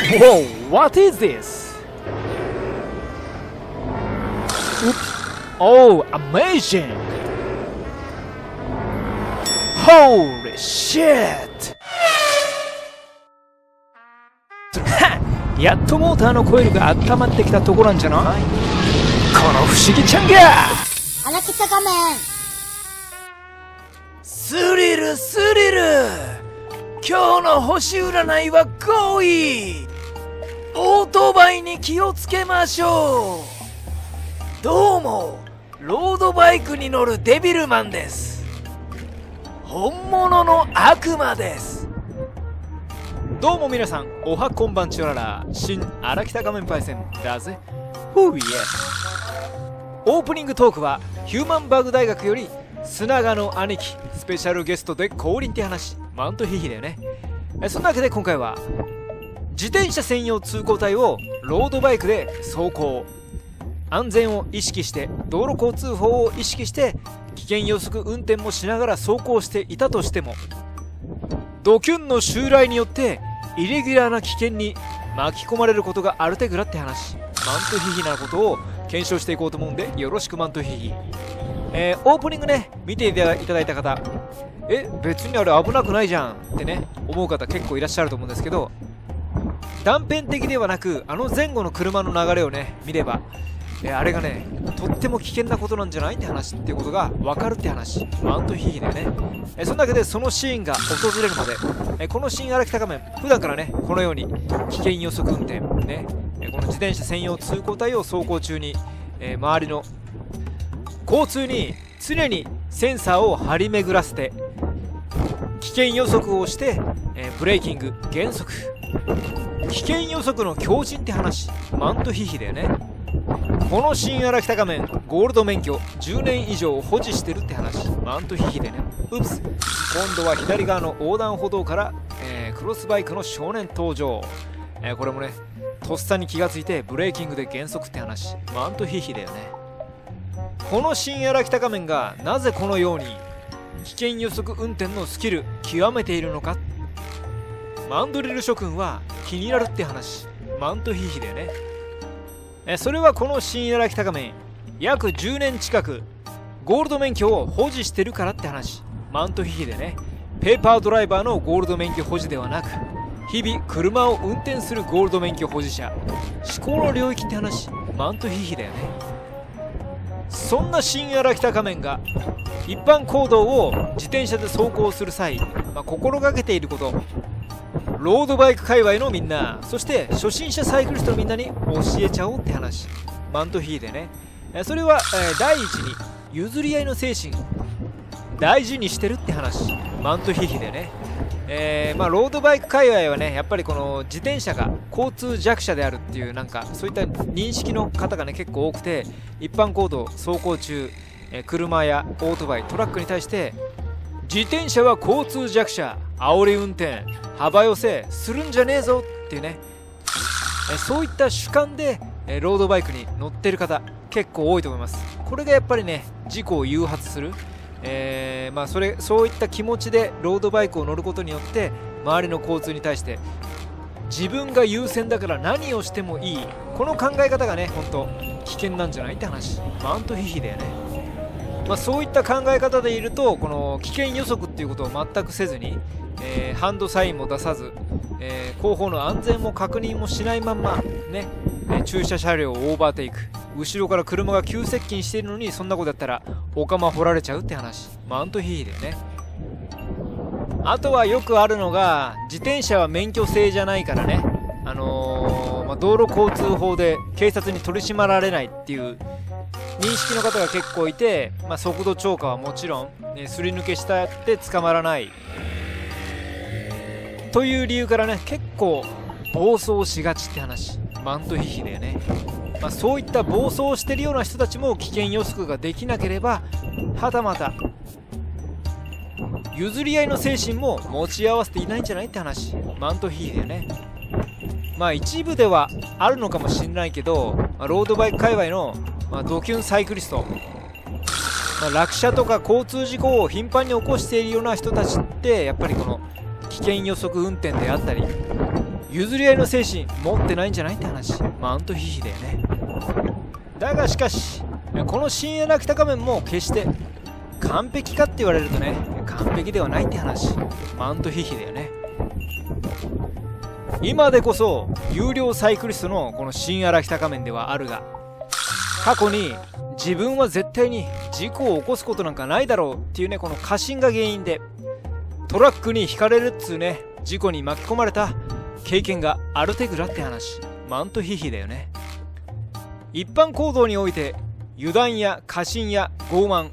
Whoa, what is this? Oops. Oh, amazing! Holy shit! やっとモーターのコイルが温まってきたとこなんじゃない？この不思議ちゃんが荒北仮面。 スリルスリル、今日の星占いは5位。オートバイに気をつけましょう。どうもロードバイクに乗るデビルマンです。本物の悪魔です。どうも皆さん、おはこんばんちはらら、新荒北仮面パイセンだぜ。ふうイエス。オープニングトークはヒューマンバグ大学より砂川の兄貴スペシャルゲストで降臨って話、マントヒヒだよね。そんなわけで今回は自転車専用通行帯をロードバイクで走行、安全を意識して道路交通法を意識して危険予測運転もしながら走行していたとしても、ドキュンの襲来によってイレギュラーな危険に巻き込まれることがあるてぐらって話、マントヒヒなことを検証していこうと思うんでよろしくマントヒヒ。オープニングね見ていただいた方、別にあれ危なくないじゃんってね思う方結構いらっしゃると思うんですけど、断片的ではなくあの前後の車の流れをね見れば、あれがねとっても危険なことなんじゃないって話っていうことが分かるって話、マントヒヒだよね。そんなわけでそのシーンが訪れるまで、この新荒北仮面普段からねこのように危険予測運転ね、この自転車専用通行帯を走行中に、周りの交通に常にセンサーを張り巡らせて危険予測をして、ブレーキング減速、危険予測の強靭って話、マントヒヒだよね。この新荒北仮面ゴールド免許10年以上保持してるって話、マントヒヒでね。うっす、今度は左側の横断歩道から、クロスバイクの少年登場、これもねとっさに気がついてブレーキングで減速って話、マントヒヒだよね。この新荒北仮面がなぜこのように危険予測運転のスキル極めているのか、マンドリル諸君は気になるって話、マントヒヒだよね。それはこの新荒北仮面約10年近くゴールド免許を保持してるからって話、マントヒヒでね。ペーパードライバーのゴールド免許保持ではなく、日々車を運転するゴールド免許保持者、思考の領域って話、マントヒヒだよね。そんな新荒北仮面が一般公道を自転車で走行する際、心がけていること、ロードバイク界隈のみんな、そして初心者サイクリストのみんなに教えちゃおうって話、マントヒヒでね。それは、第一に譲り合いの精神大事にしてるって話、マントヒヒでね。ロードバイク界隈はねやっぱりこの自転車が交通弱者であるっていうなんかそういった認識の方がね結構多くて、一般公道走行中、車やオートバイトラックに対して自転車は交通弱者、煽り運転、幅寄せするんじゃねえぞっていうね、そういった主観でロードバイクに乗ってる方結構多いと思います。これがやっぱりね事故を誘発する、そういった気持ちでロードバイクを乗ることによって周りの交通に対して自分が優先だから何をしてもいい、この考え方がね本当危険なんじゃないって話、マントヒヒだよね。そういった考え方でいるとこの危険予測っていうことを全くせずに、ハンドサインも出さず、後方の安全も確認もしないまんまね、駐車車両をオーバーテイク、後ろから車が急接近しているのにそんなことやったらお釜掘られちゃうって話、マントヒヒだよね。あとはよくあるのが自転車は免許制じゃないからね、道路交通法で警察に取り締まられないっていう認識の方が結構いて、速度超過はもちろん、すり抜けしたって捕まらないという理由からね結構暴走しがちって話、マントヒヒだよね。そういった暴走してるような人たちも危険予測ができなければ、はたまた譲り合いの精神も持ち合わせていないんじゃないって話、マントヒヒだよね。一部ではあるのかもしれないけど、ロードバイク界隈の、ドキュンサイクリスト、落車とか交通事故を頻繁に起こしているような人たちってやっぱりこの危険予測運転であったり譲り合いの精神持ってないんじゃないって話。マントヒヒだよね。だがしかしこの新荒北仮面も決して完璧かって言われるとね、完璧ではないって話。マントヒヒだよね。今でこそ有料サイクリストのこの新荒北仮面ではあるが、過去に自分は絶対に事故を起こすことなんかないだろうっていうね、この過信が原因でトラックにひかれるっつうね、事故に巻き込まれた経験があるてぐらって話。マントヒヒだよね。一般行動において油断や過信や傲慢、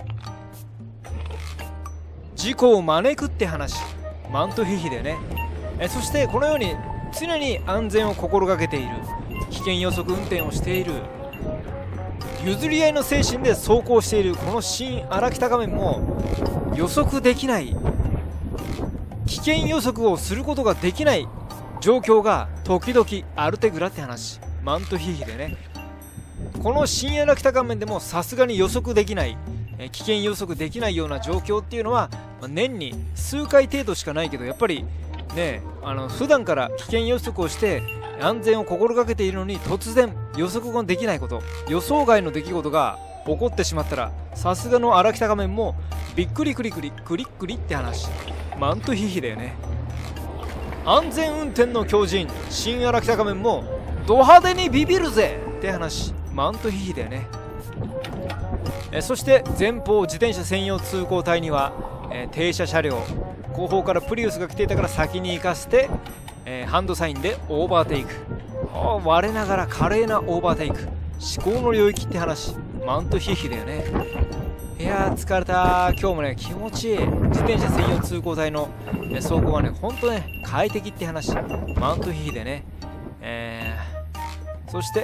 事故を招くって話。マントヒヒだよね。そしてこのように常に安全を心がけている、危険予測運転をしている、譲り合いの精神で走行しているこの新荒北仮面も予測できない、危険予測をすることができない状況が時々あるてぐらって話。マントヒヒでね。この新荒北仮面でもさすがに予測できない、危険予測できないような状況っていうのは年に数回程度しかないけど、やっぱりね、普段から危険予測をして安全を心がけているのに突然予測ができないこと、予想外の出来事が起こってしまったら、さすがの荒北仮面もびっくりクリクリクリックリって話。マントヒヒだよね。安全運転の狂人新荒北仮面もド派手にビビるぜって話。マントヒヒだよね。そして前方自転車専用通行帯には、停車車両、後方からプリウスが来ていたから先に行かせて、ハンドサインでオーバーテイク。我ながら華麗なオーバーテイク、思考の領域って話。マントヒヒだよね。いやー疲れたー。今日もね気持ちいい。自転車専用通行帯の走行はねほんとね快適って話。マントヒヒでね。そして、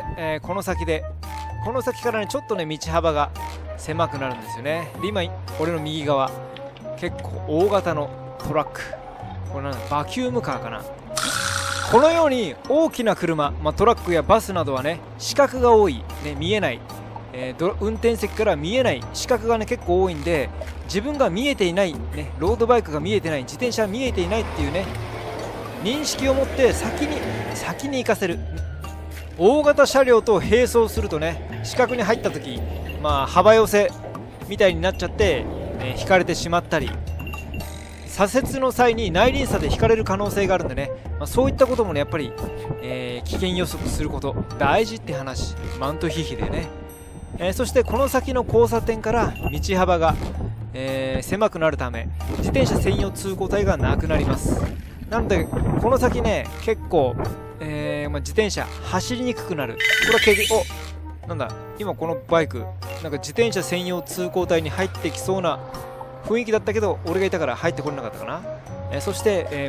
この先からねちょっとね道幅が狭くなるんですよね。で今俺の右側結構大型のトラック、これなんだ、バキュームカーかな。このように大きな車、トラックやバスなどはね死角が多い、ね、見えない、運転席から見えない死角がね結構多いんで、自分が見えていない、ね、ロードバイクが見えてない、自転車が見えていないっていうね認識を持って先に行かせる。大型車両と並走するとね死角に入った時、幅寄せみたいになっちゃって、引かれてしまったり、左折の際に内輪差で引かれる可能性があるんでね、そういったこともねやっぱり、危険予測すること大事って話。マントヒヒでね。そしてこの先の交差点から道幅が、狭くなるため自転車専用通行帯がなくなります。なのでこの先ね結構、自転車走りにくくなる。これは経験、なんだ今このバイクなんか自転車専用通行帯に入ってきそうな雰囲気だったけど、俺がいたから入ってこれなかったかな。そして、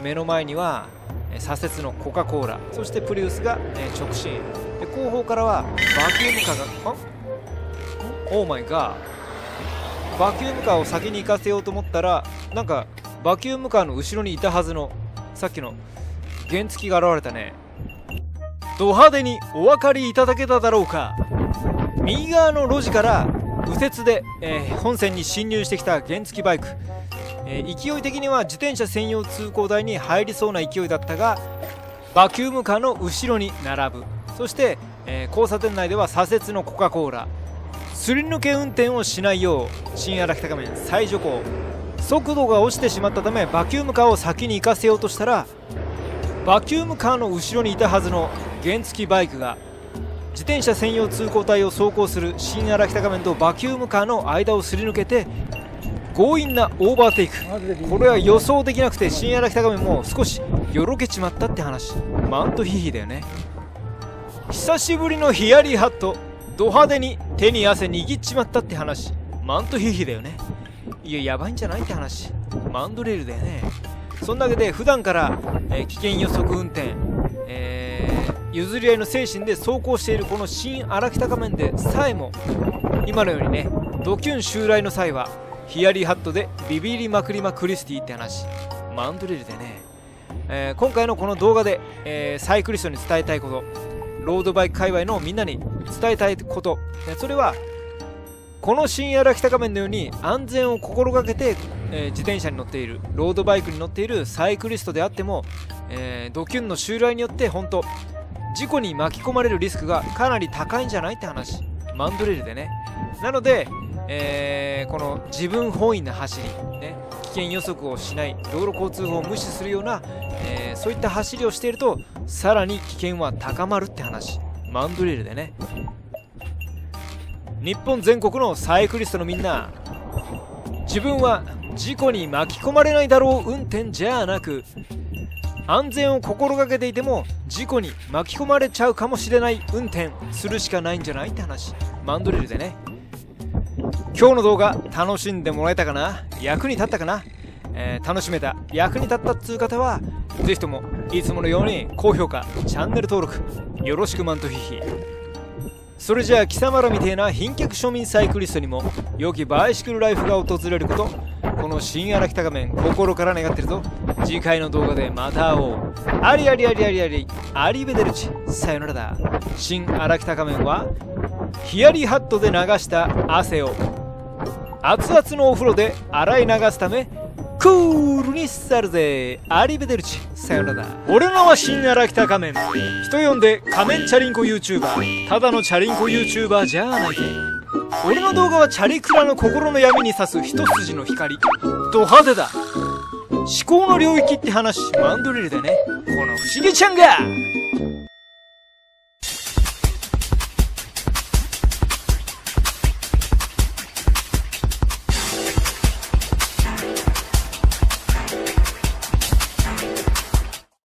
目の前には、左折のコカ・コーラ、そしてプリウスが、直進で、後方からはバキュームカーがオーマイガー、バキュームカーを先に行かせようと思ったら、なんかバキュームカーの後ろにいたはずのさっきの原付が現れたね。ド派手にお分かりいただけただろうか。右側の路地から右折で、本線に進入してきた原付バイク、勢い的には自転車専用通行帯に入りそうな勢いだったが、バキュームカーの後ろに並ぶ。そして、交差点内では左折のコカ・コーラ、すり抜け運転をしないよう新荒北仮面再徐行。速度が落ちてしまったためバキュームカーを先に行かせようとしたら、バキュームカーの後ろにいたはずの原付バイクが自転車専用通行帯を走行する新荒北仮面とバキュームカーの間をすり抜けて強引なオーバーテイク。これは予想できなくて新荒北仮面も少しよろけちまったって話。マントヒヒだよね。久しぶりのヒヤリハット、ド派手に手に汗握っちまったって話。マントヒヒだよね。いややばいんじゃないって話。マンドレールだよね。そんなわけで普段から、危険予測運転、譲り合いの精神で走行しているこの新荒北仮面でさえも今のようにねドキュン襲来の際はヒヤリハットでビビりまくりまクリスティって話。マンドレールでね、今回のこの動画で、サイクリストに伝えたいこと、ロードバイク界隈のみんなに伝えたいこと、それはこの新荒北仮面のように安全を心がけて、自転車に乗っている、ロードバイクに乗っているサイクリストであっても、ドキュンの襲来によって本当事故に巻き込まれるリスクがかなり高いんじゃないって話。マンドレールでね。なので、この自分本位な走り、ね、危険予測をしない、道路交通法を無視するような、そういった走りをしているとさらに危険は高まるって話。マンドレールでね。日本全国のサイクリストのみんな、自分は事故に巻き込まれないだろう運転じゃなく、安全を心がけていても事故に巻き込まれちゃうかもしれない運転するしかないんじゃないって話。マンドレールでね。今日の動画楽しんでもらえたかな、役に立ったかな、楽しめた、役に立ったっつう方はぜひともいつものように高評価、チャンネル登録よろしくマントヒヒ。それじゃあ貴様らみてえな貧脚庶民サイクリストにも良きバイシクルライフが訪れること、この新荒北仮面心から願ってるぞ。次回の動画でまた会おう。ありありありありありアリベデルチ、さよならだ。新荒北仮面はヒヤリハットで流した汗を熱々のお風呂で洗い流すためクールに去るぜ。アリベデルチ、さよならだ。俺のは新荒北仮面、人呼んで仮面チャリンコ YouTuber、 ただのチャリンコ YouTuber じゃないぜ。俺の動画はチャリクラの心の闇に差す一筋の光、ド派手だ。思考の領域って話。マンドリルでね。この不思議ちゃんが